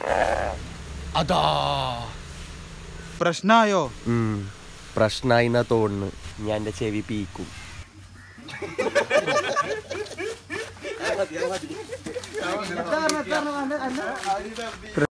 അതാ പ്രശ്നായോ? പ്രശ്നായി എന്നാ തോന്നുന്നു. ഞാൻ എൻ്റെ ചെവി പീക്കും.